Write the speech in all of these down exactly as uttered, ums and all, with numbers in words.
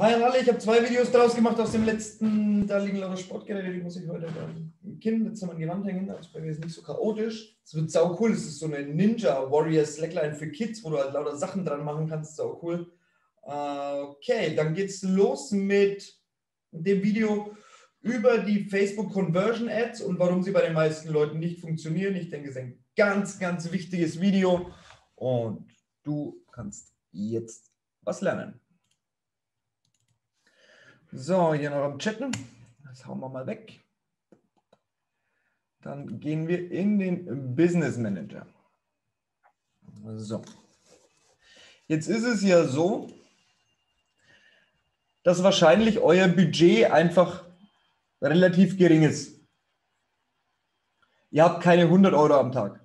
Hi an alle, ich habe zwei Videos draus gemacht aus dem letzten, da liegen lauter Sportgeräte, die muss ich heute beim Kind jetzt an die Wand hängen, also bei mir ist nicht so chaotisch. Es wird sau cool, es ist so eine Ninja Warrior Slackline für Kids, wo du halt lauter Sachen dran machen kannst, sau cool. Okay, dann geht's los mit dem Video über die Facebook Conversion Ads und warum sie bei den meisten Leuten nicht funktionieren. Ich denke, es ist ein ganz, ganz wichtiges Video und du kannst jetzt was lernen. So, hier noch am Chatten. Das hauen wir mal weg. Dann gehen wir in den Business Manager. So. Jetzt ist es ja so, dass wahrscheinlich euer Budget einfach relativ gering ist. Ihr habt keine hundert Euro am Tag.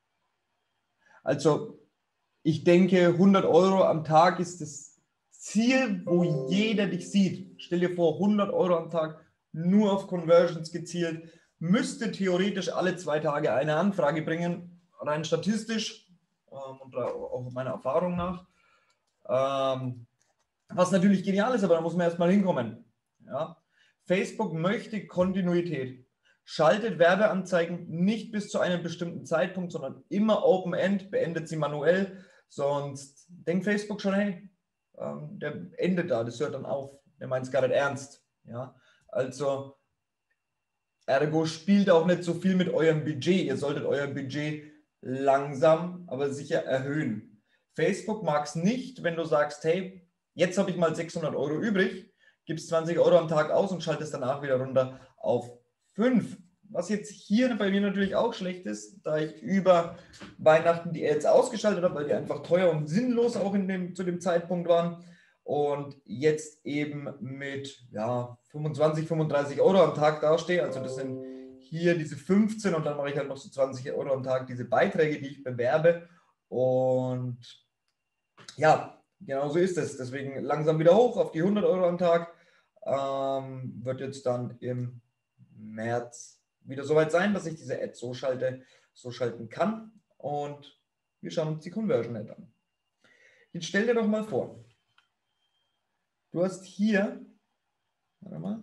Also ich denke, hundert Euro am Tag ist das Ziel, wo jeder dich sieht. Stell dir vor, hundert Euro am Tag nur auf Conversions gezielt, müsste theoretisch alle zwei Tage eine Anfrage bringen, rein statistisch ähm, und auch meiner Erfahrung nach. Ähm, was natürlich genial ist, aber da muss man erstmal hinkommen. Ja? Facebook möchte Kontinuität. Schaltet Werbeanzeigen nicht bis zu einem bestimmten Zeitpunkt, sondern immer Open-End, beendet sie manuell. Sonst denkt Facebook schon, hey, ähm, der endet da, das hört dann auf. Der meint es gar nicht ernst. Ja? Also, ergo spielt auch nicht so viel mit eurem Budget. Ihr solltet euer Budget langsam, aber sicher erhöhen. Facebook mag es nicht, wenn du sagst, hey, jetzt habe ich mal sechshundert Euro übrig, gibst zwanzig Euro am Tag aus und schaltest danach wieder runter auf fünf. Was jetzt hier bei mir natürlich auch schlecht ist, da ich über Weihnachten die Ads ausgeschaltet habe, weil die einfach teuer und sinnlos auch in dem, zu dem Zeitpunkt waren und jetzt eben mit ja, fünfundzwanzig, fünfunddreißig Euro am Tag dastehe. Also das sind hier diese fünfzehn und dann mache ich halt noch so zwanzig Euro am Tag diese Beiträge, die ich bewerbe. Und ja, genau so ist es. Deswegen langsam wieder hoch auf die hundert Euro am Tag. Ähm, wird jetzt dann im März wieder soweit sein, dass ich diese Ad so schalte, so schalten kann. Und wir schauen uns die Conversion Ad an. Jetzt stell dir doch mal vor, du hast hier, warte mal,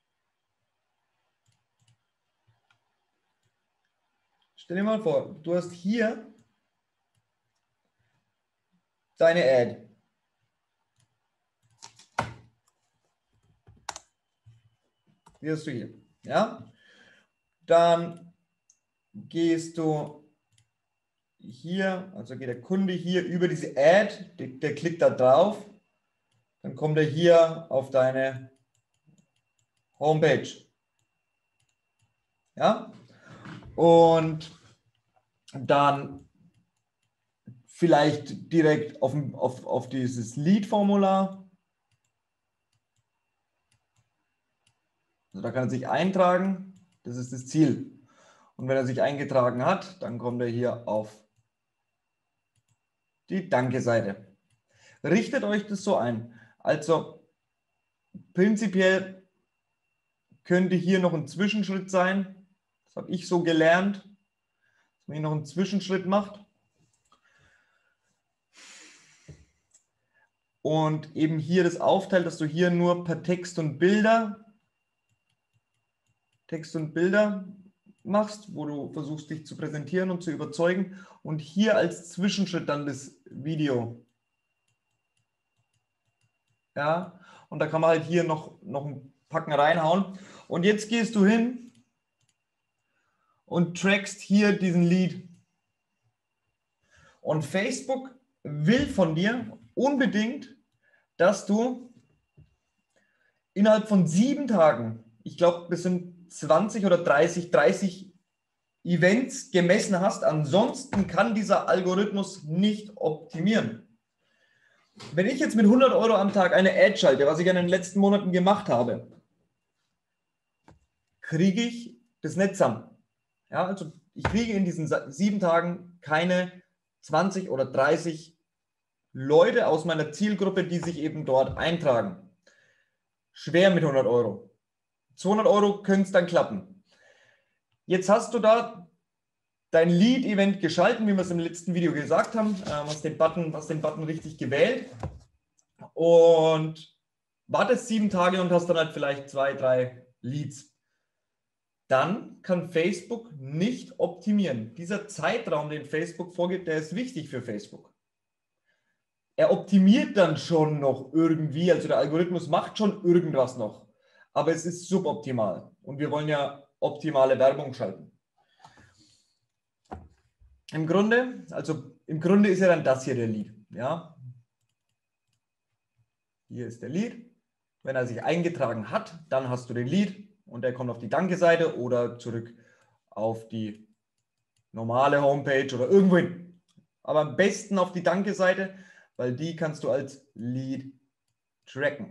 stell dir mal vor, du hast hier deine Ad. Die hast du hier, ja? Dann gehst du hier, also geht der Kunde hier über diese Ad, der, der klickt da drauf, dann kommt er hier auf deine Homepage. Ja? Und dann vielleicht direkt auf, auf, auf dieses Lead-Formular. Also da kann er sich eintragen, das ist das Ziel. Und wenn er sich eingetragen hat, dann kommt er hier auf die Danke-Seite. Richtet euch das so ein. Also prinzipiell könnte hier noch ein Zwischenschritt sein. Das habe ich so gelernt, dass man hier noch einen Zwischenschritt macht. Und eben hier das aufteilt, dass du hier nur per Text und Bilder Text und Bilder machst, wo du versuchst, dich zu präsentieren und zu überzeugen. Und hier als Zwischenschritt dann das Video. Ja, und da kann man halt hier noch, noch ein Packen reinhauen. Und jetzt gehst du hin und trackst hier diesen Lead. Und Facebook will von dir unbedingt, dass du innerhalb von sieben Tagen, ich glaube, das sind zwanzig oder dreißig, dreißig Events gemessen hast. Ansonsten kann dieser Algorithmus nicht optimieren. Wenn ich jetzt mit hundert Euro am Tag eine Ad schalte, was ich in den letzten Monaten gemacht habe, kriege ich das nicht zusammen. Ja, also ich kriege in diesen sieben Tagen keine zwanzig oder dreißig Leute aus meiner Zielgruppe, die sich eben dort eintragen. Schwer mit hundert Euro. zweihundert Euro können es dann klappen. Jetzt hast du da dein Lead-Event geschalten, wie wir es im letzten Video gesagt haben. Ähm, hast den Button, hast den Button richtig gewählt. Und wartest sieben Tage und hast dann halt vielleicht zwei, drei Leads. Dann kann Facebook nicht optimieren. Dieser Zeitraum, den Facebook vorgibt, der ist wichtig für Facebook. Er optimiert dann schon noch irgendwie, also der Algorithmus macht schon irgendwas noch, aber es ist suboptimal und wir wollen ja optimale Werbung schalten. Im Grunde, also im Grunde ist ja dann das hier der Lead, ja. Hier ist der Lead. Wenn er sich eingetragen hat, dann hast du den Lead und der kommt auf die Danke-Seite oder zurück auf die normale Homepage oder irgendwo hin. Aber am besten auf die Danke-Seite, weil die kannst du als Lead tracken.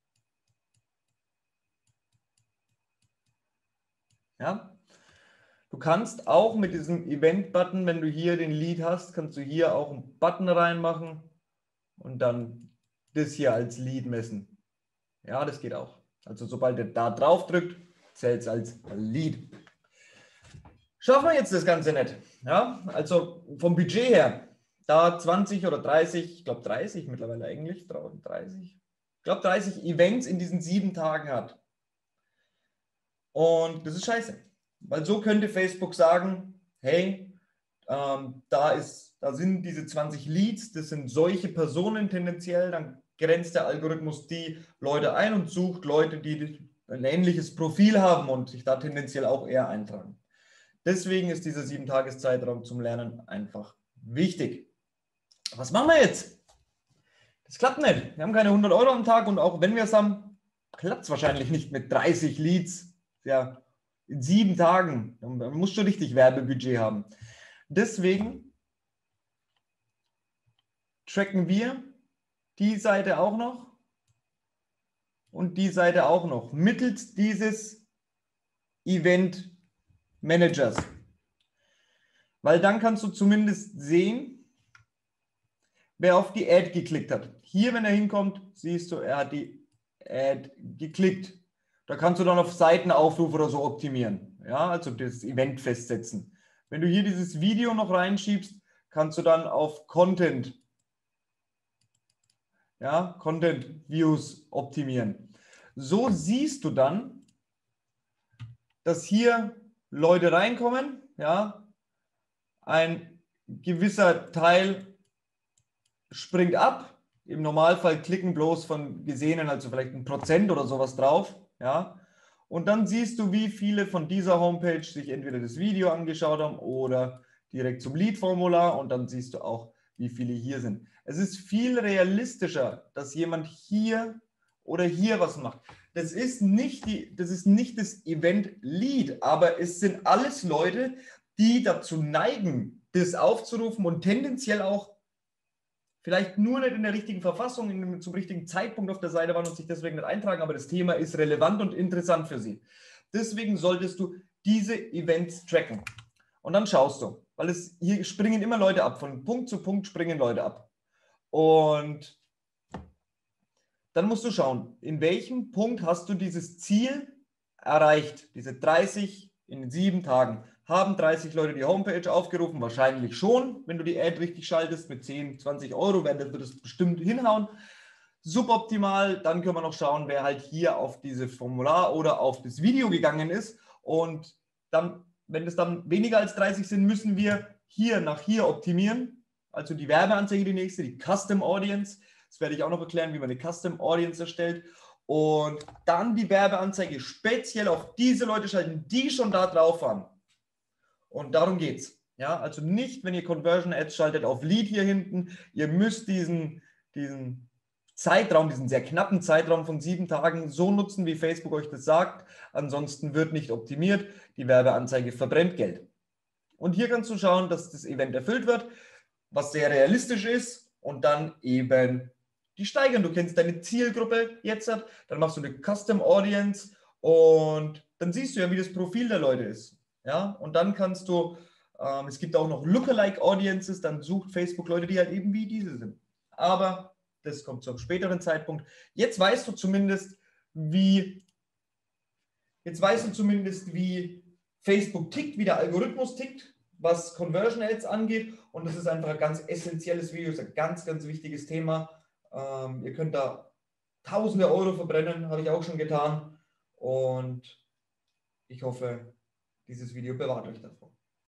Ja? Du kannst auch mit diesem Event-Button, wenn du hier den Lead hast, kannst du hier auch einen Button reinmachen und dann das hier als Lead messen. Ja, das geht auch. Also sobald er da drauf drückt, zählt es als Lead. Schaffen wir jetzt das Ganze nicht. Ja, also vom Budget her, da zwanzig oder dreißig, ich glaube dreißig mittlerweile eigentlich, dreißig, ich glaube dreißig Events in diesen sieben Tagen hat. Und das ist scheiße. Weil so könnte Facebook sagen, hey, ähm, da, ist, da sind diese zwanzig Leads, das sind solche Personen tendenziell, dann grenzt der Algorithmus die Leute ein und sucht Leute, die ein ähnliches Profil haben und sich da tendenziell auch eher eintragen. Deswegen ist dieser sieben Tages Zeitraum zum Lernen einfach wichtig. Was machen wir jetzt? Das klappt nicht. Wir haben keine hundert Euro am Tag und auch wenn wir es haben, klappt es wahrscheinlich nicht mit dreißig Leads. Ja, in sieben Tagen. Man muss schon richtig Werbebudget haben. Deswegen tracken wir die Seite auch noch und die Seite auch noch mittels dieses Event Managers. Weil dann kannst du zumindest sehen, wer auf die Ad geklickt hat. Hier, wenn er hinkommt, siehst du, er hat die Ad geklickt. Da kannst du dann auf Seitenaufruf oder so optimieren. Ja, also das Event festsetzen. Wenn du hier dieses Video noch reinschiebst, kannst du dann auf Content, ja, Content Views optimieren. So siehst du dann, dass hier Leute reinkommen, ja, ein gewisser Teil springt ab. Im Normalfall klicken bloß von Gesehenen, also vielleicht ein Prozent oder sowas drauf, ja. Und dann siehst du, wie viele von dieser Homepage sich entweder das Video angeschaut haben oder direkt zum Lead-Formular und dann siehst du auch, wie viele hier sind. Es ist viel realistischer, dass jemand hier oder hier was macht. Das ist nicht, die, das ist nicht das Event-Lead, aber es sind alles Leute, die dazu neigen, das aufzurufen und tendenziell auch vielleicht nur nicht in der richtigen Verfassung, in, zum richtigen Zeitpunkt auf der Seite waren und sich deswegen nicht eintragen, aber das Thema ist relevant und interessant für sie. Deswegen solltest du diese Events tracken. Und dann schaust du, weil es hier springen immer Leute ab, von Punkt zu Punkt springen Leute ab. Und dann musst du schauen, in welchem Punkt hast du dieses Ziel erreicht, diese dreißig in sieben Tagen. Haben dreißig Leute die Homepage aufgerufen? Wahrscheinlich schon, wenn du die Ad richtig schaltest mit zehn, zwanzig Euro, wird das bestimmt hinhauen. Suboptimal, dann können wir noch schauen, wer halt hier auf dieses Formular oder auf das Video gegangen ist. Und dann, wenn es dann weniger als dreißig sind, müssen wir hier nach hier optimieren. Also die Werbeanzeige, die nächste, die Custom Audience. Das werde ich auch noch erklären, wie man eine Custom Audience erstellt. Und dann die Werbeanzeige speziell auf diese Leute schalten, die schon da drauf waren. Und darum geht es. Ja, also nicht, wenn ihr Conversion Ads schaltet, auf Lead hier hinten. Ihr müsst diesen, diesen Zeitraum, diesen sehr knappen Zeitraum von sieben Tagen so nutzen, wie Facebook euch das sagt. Ansonsten wird nicht optimiert. Die Werbeanzeige verbrennt Geld. Und hier kannst du schauen, dass das Event erfüllt wird, was sehr realistisch ist. Und dann eben die steigern. Du kennst deine Zielgruppe jetzt, dann machst du eine Custom Audience und dann siehst du ja, wie das Profil der Leute ist. Ja, und dann kannst du, ähm, es gibt auch noch Lookalike Audiences, dann sucht Facebook Leute, die halt eben wie diese sind. Aber das kommt zu einem späteren Zeitpunkt. Jetzt weißt du zumindest, wie, jetzt weißt du zumindest, wie Facebook tickt, wie der Algorithmus tickt, was Conversion Ads angeht. Und das ist einfach ein ganz essentielles Video, ist ein ganz, ganz wichtiges Thema. Ähm, ihr könnt da tausende Euro verbrennen, habe ich auch schon getan. Und ich hoffe, dieses Video bewahrt euch davor.